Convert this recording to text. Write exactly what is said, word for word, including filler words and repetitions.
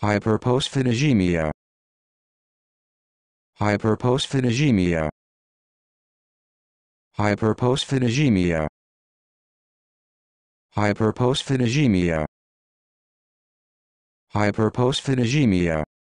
Hyperphosphatasemia. Hyperphosphatasemia. Hyperphosphatasemia. Hyperphosphatasemia. Hyperphosphatasemia.